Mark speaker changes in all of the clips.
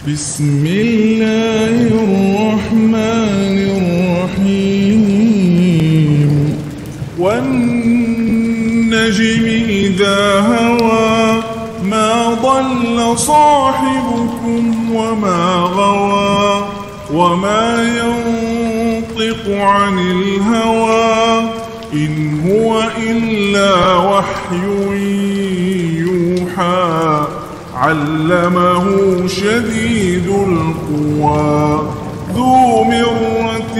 Speaker 1: بسم الله الرحمن الرحيم والنجم إذا هوى ما ضل صاحبكم وما غوى وما ينطق عن الهوى إن هو إلا وحي يوحى علمه شديد القوى ذو مرة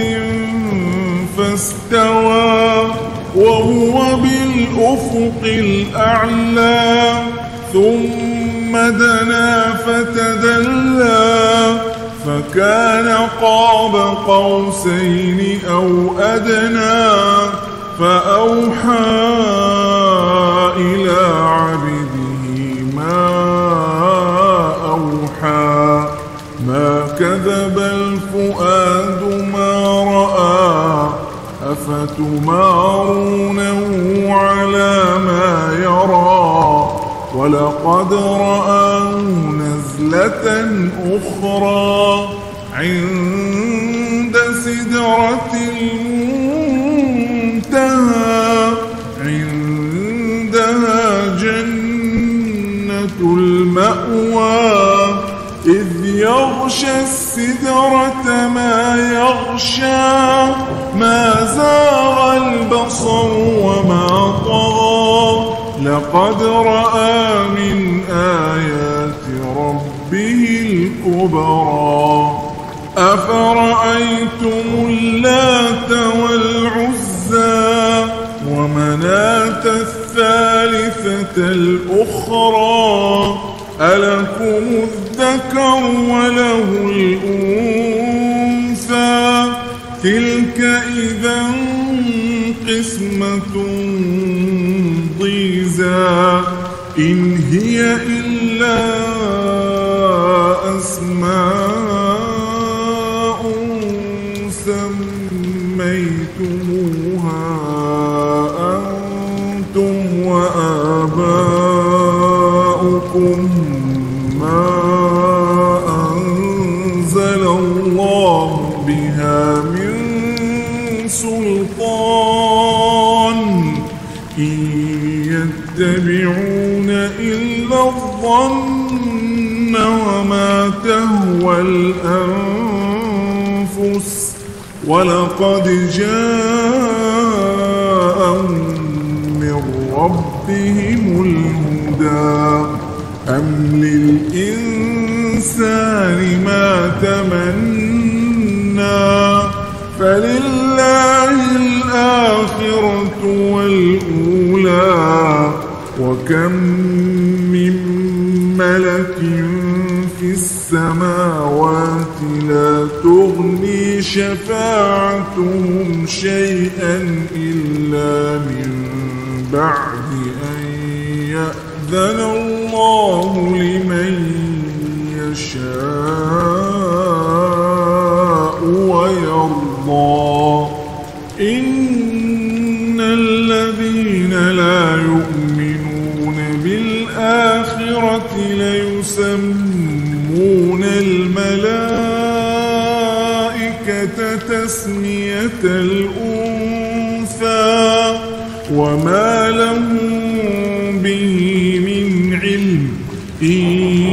Speaker 1: فاستوى وهو بالأفق الأعلى ثم دنا فتدلى فكان قاب قوسين أو أدنى فأوحى إلى عبده ما أوحى ما كذب الفؤاد ما رأى أفتمارونه على ما يرى ولقد رآه نزلة أخرى عند سدرة المنتهى عندها جنة المأوى إذ يغشى السدرة ما يغشى ما زاغ البصر وما طغى لقد رأى من آيات ربه الكبرى أفرأيتم اللات والعزى ومناة الثالثة الأخرى ألكم الذكر وله الأنثى تلك إذا قسمة ضيزى إن هي إلا أسماء سميتموها أنتم وآباؤكم ما أنزل الله بها من سلطان إن يتبعون إلا الظن وما تهوى الأنفس ولقد جاءهم من ربهم الهدى أم للإنسان ما تمنى فلله الآخرة والأولى وكم من ملك في السماوات لا تغني شفاعتهم شيئا إلا من بعد أن يأذن الله لمن يشاء ويرضى إن الذين لا يؤمنون بالآخرة ليسمون الملائكة تسمية الأنثى وما لهم به من علم إن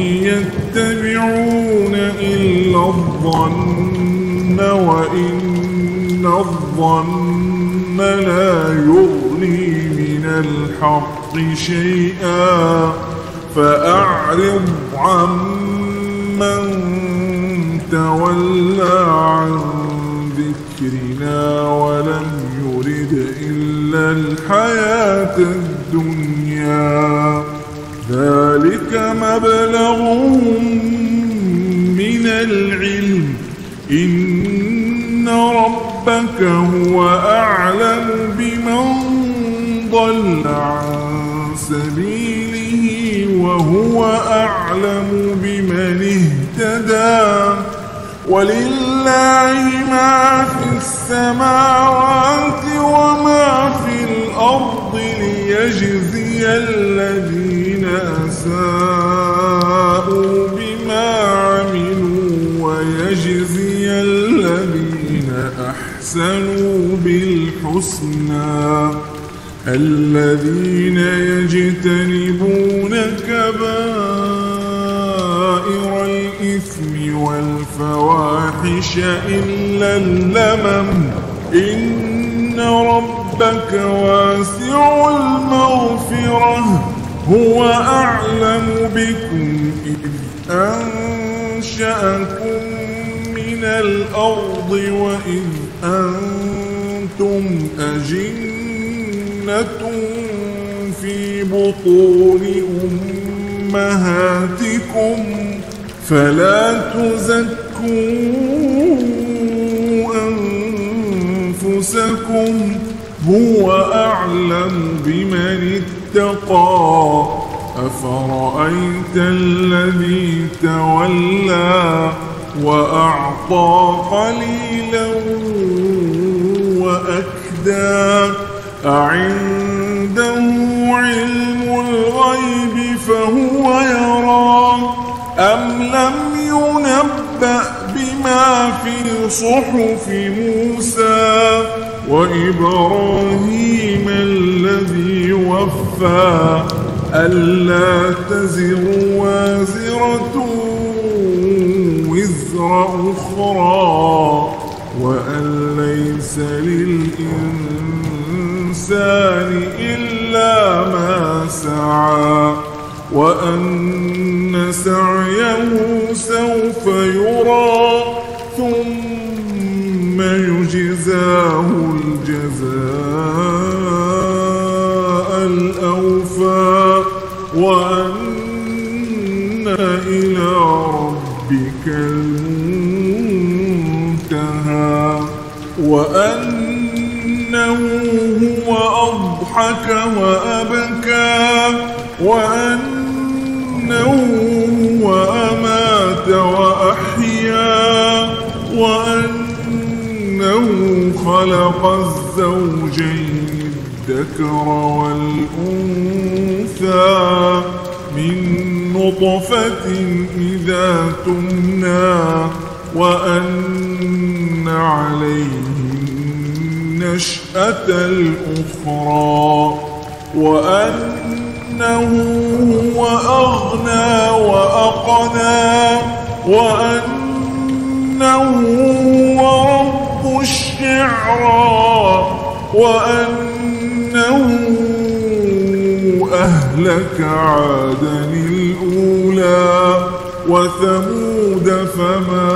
Speaker 1: يتبعون إلا الظن وإن الظن لا يغني من الحق شيئا فأعرض عمن تولى عن ذكرنا ولم يرد إلا الحياة الدنيا ذلك مبلغهم من العلم إن ربك هو أعلم بمن ضل عن سبيله وهو أعلم بمن اهتدى ولله ما في السماوات وما في الأرض ليجزي الذين أساءوا بما عملوا أحسنوا بالحسنى الذين يجتنبون كبائر الإثم والفواحش إلا اللمم إن ربك واسع المغفرة هو أعلم بكم إذ أنشأكم من الأرض وإذ أنتم أجنة في بطون أمهاتكم فلا تزكوا أنفسكم هو أعلم بمن اتقى أفرأيت الذي تولى وأعطى قليلا وأكدى أعنده علم الغيب فهو يرى أم لم ينبأ بما في صحف موسى وإبراهيم الذي وفى ألا تزر وازرة وزر أخرى وأن ليس للإنسان إلا ما سعى وأن سعيه سوف يرى ثم يجزاه الجزاء الأوفى وأن إلى ربك المنتهى وأنه هو أضحك وأبكى وأنه هو أمات وأحيا وأنه خلق الزوجين الذكر والأنثى من نطفة إذا تمنى وأن عليه النشأة الأخرى وأنه هو أغنى وأقنى وأنه هو رب الشعرى وأنه أهلك عادا الأولى وثمود فما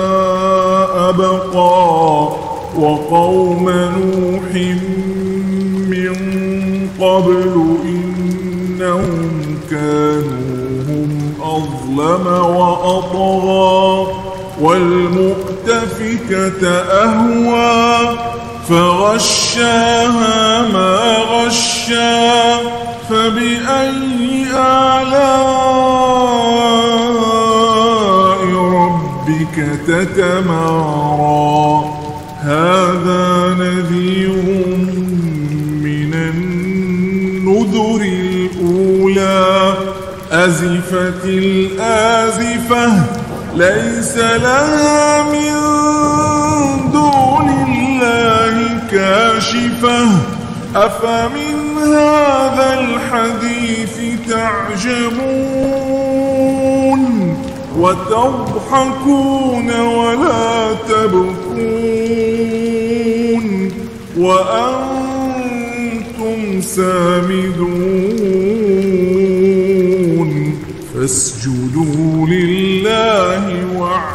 Speaker 1: أبقى وقوم نوح من قبل إنهم كانوا هم أظلم وأطغى والمؤتفكة أهوى فغشاها ما غشا فبأي آلاء ربك تتمارى هذا نذير من النذر الأولى أزفت الآزفة ليس لها من دون الله كاشفة أفمن هذا الحديث تعجبون وتضحكون ولا تبكون وأنتم سامدون فاسجدوا لله واعبدوا